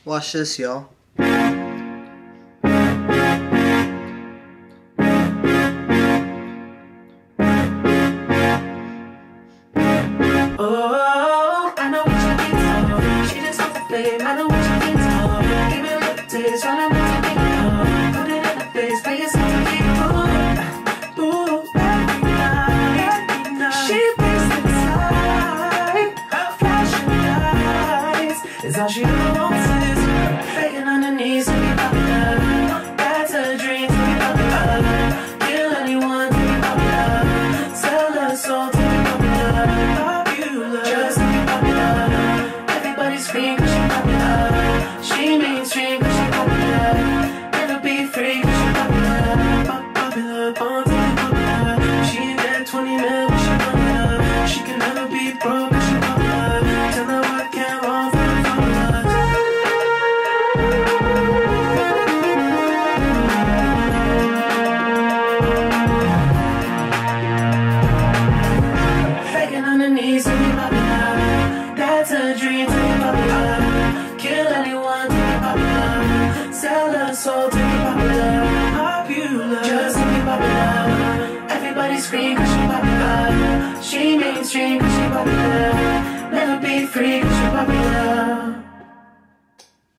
Watch this, y'all. Oh, I know what you can tell. She just wants the fame. I know what you can tell. Give me a little taste, trying to make it big. Put it in the face, play yourself to keep ooh, every night. She breaks inside. Her flashing lights is all she wants is begging on her knees to be popular. That's her dream to be popular. Kill anyone to be popular. Sell her soul to be popular. Just to be popular. Everybody scream cause she popular. She mainstream cause she popular. Never be free cause she popular. Popular, born to be popular. She ain't got 20 mil but she popular. She can never be broke cause she popular. Tell her what can't wrong for the popular. Begging on her knees to be popular. That's her dream to be popular. Kill anyone to be popular. Sell her soul to be popular. Popular, just to be popular. Everybody scream cause she popular. She mainstream cause she popular. Never be free cause she popular.